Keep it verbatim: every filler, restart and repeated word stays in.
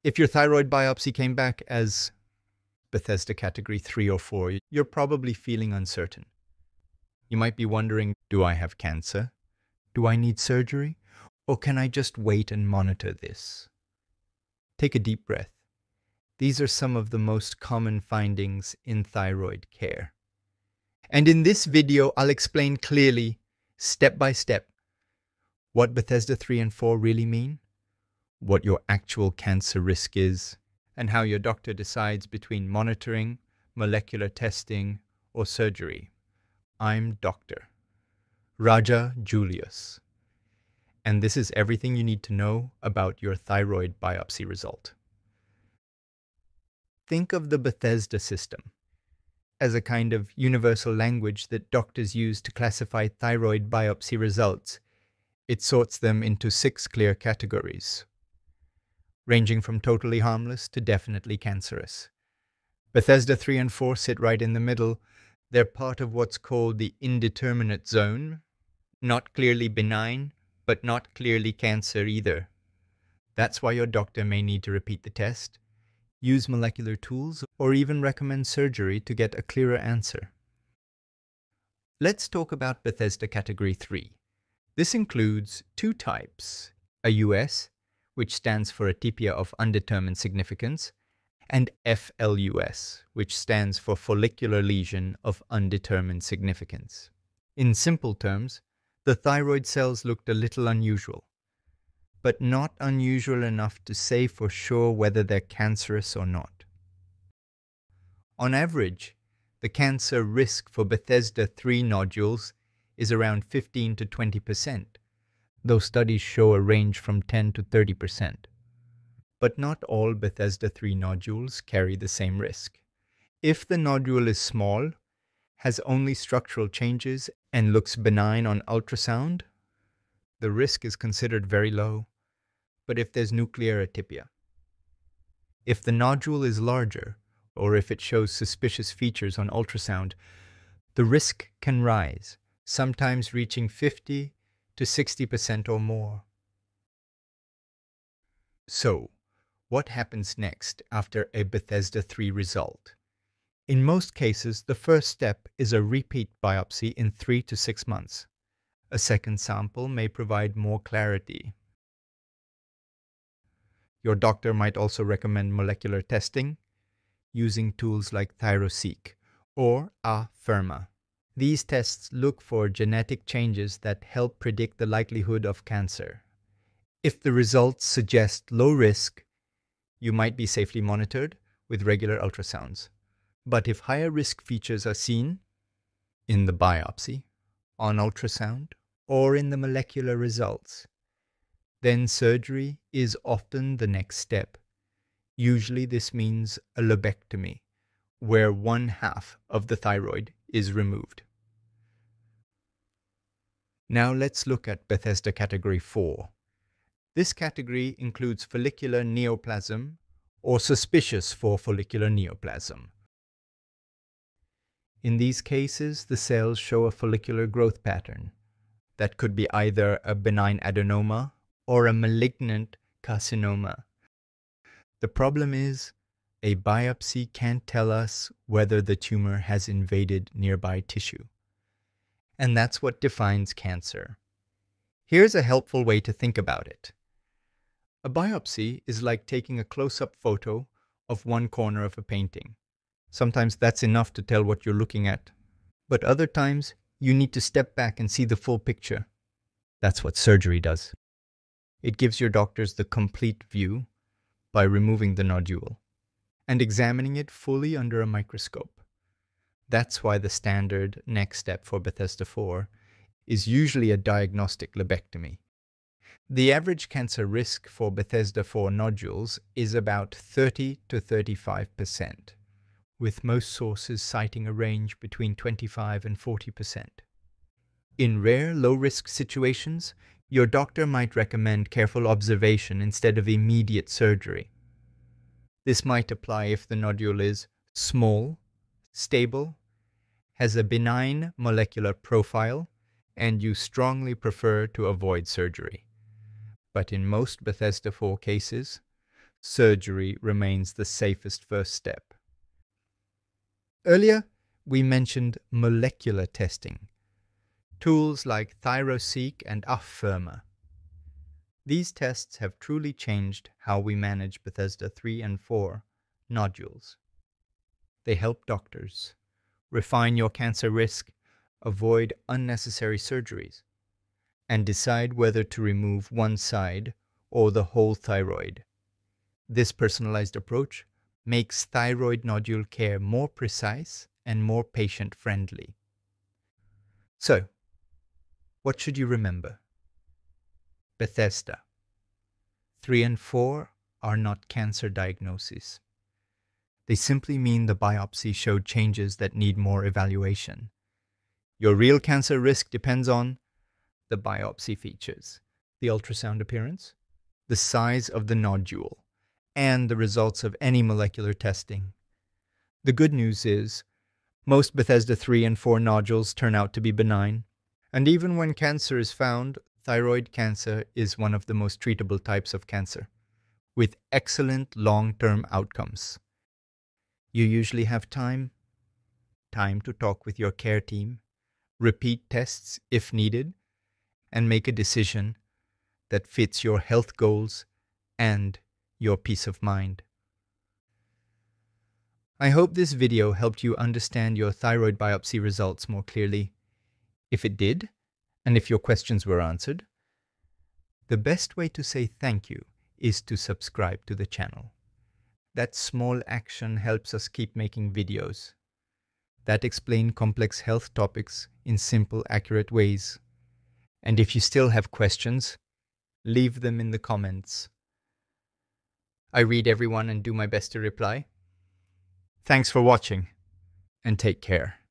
If your thyroid biopsy came back as Bethesda Category three or four, you're probably feeling uncertain. You might be wondering, do I have cancer? Do I need surgery? Or can I just wait and monitor this? Take a deep breath. These are some of the most common findings in thyroid care. And in this video, I'll explain clearly, step by step, what Bethesda three and four really mean, what your actual cancer risk is, and how your doctor decides between monitoring, molecular testing, or surgery. I'm Doctor Raja Julious, and this is everything you need to know about your thyroid biopsy result. Think of the Bethesda system as a kind of universal language that doctors use to classify thyroid biopsy results. It sorts them into six clear categories, ranging from totally harmless to definitely cancerous. Bethesda three and four sit right in the middle. They're part of what's called the indeterminate zone, not clearly benign, but not clearly cancer either. That's why your doctor may need to repeat the test, use molecular tools, or even recommend surgery to get a clearer answer. Let's talk about Bethesda Category three. This includes two types, A U S, which stands for atypia of undetermined significance, and F L U S, which stands for follicular lesion of undetermined significance. In simple terms, the thyroid cells looked a little unusual, but not unusual enough to say for sure whether they're cancerous or not. On average, the cancer risk for Bethesda three nodules is around fifteen to twenty percent, though studies show a range from ten to thirty percent. But not all Bethesda three nodules carry the same risk. If the nodule is small, has only structural changes, and looks benign on ultrasound, the risk is considered very low. But if there's nuclear atypia, if the nodule is larger, or if it shows suspicious features on ultrasound, the risk can rise, sometimes reaching fifty to sixty percent or more. So, what happens next after a Bethesda three result? In most cases, the first step is a repeat biopsy in three to six months. A second sample may provide more clarity. Your doctor might also recommend molecular testing using tools like ThyroSeq or Afirma. These tests look for genetic changes that help predict the likelihood of cancer. If the results suggest low risk, you might be safely monitored with regular ultrasounds. But if higher risk features are seen in the biopsy, on ultrasound, or in the molecular results, then surgery is often the next step. Usually this means a lobectomy, where one half of the thyroid is removed. Now let's look at Bethesda Category four. This category includes follicular neoplasm or suspicious for follicular neoplasm. In these cases, the cells show a follicular growth pattern that could be either a benign adenoma or a malignant carcinoma. The problem is, a biopsy can't tell us whether the tumor has invaded nearby tissue. And that's what defines cancer. Here's a helpful way to think about it. A biopsy is like taking a close-up photo of one corner of a painting. Sometimes that's enough to tell what you're looking at. But other times, you need to step back and see the full picture. That's what surgery does. It gives your doctors the complete view by removing the nodule and examining it fully under a microscope. That's why the standard next step for Bethesda four is usually a diagnostic lobectomy. The average cancer risk for Bethesda four nodules is about thirty to thirty-five percent, with most sources citing a range between twenty-five and forty percent. In rare, low-risk situations, your doctor might recommend careful observation instead of immediate surgery. This might apply if the nodule is small, stable, has a benign molecular profile, and you strongly prefer to avoid surgery. But in most Bethesda four cases, surgery remains the safest first step. Earlier, we mentioned molecular testing, tools like ThyroSeq and Afirma. These tests have truly changed how we manage Bethesda three and four nodules. They help doctors refine your cancer risk, avoid unnecessary surgeries, and decide whether to remove one side or the whole thyroid. This personalized approach makes thyroid nodule care more precise and more patient-friendly. So, what should you remember? Bethesda. three and four are not cancer diagnoses. They simply mean the biopsy showed changes that need more evaluation. Your real cancer risk depends on the biopsy features, the ultrasound appearance, the size of the nodule, and the results of any molecular testing. The good news is, most Bethesda three and four nodules turn out to be benign, and even when cancer is found, thyroid cancer is one of the most treatable types of cancer, with excellent long-term outcomes. You usually have time, time to talk with your care team, repeat tests if needed, and make a decision that fits your health goals and your peace of mind. I hope this video helped you understand your thyroid biopsy results more clearly. If it did, and if your questions were answered, the best way to say thank you is to subscribe to the channel. That small action helps us keep making videos that explain complex health topics in simple, accurate ways. And if you still have questions, leave them in the comments. I read everyone and do my best to reply. Thanks for watching, and take care.